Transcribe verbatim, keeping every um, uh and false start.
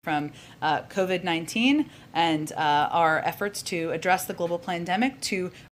from uh, COVID nineteen and uh, our efforts to address the global pandemic to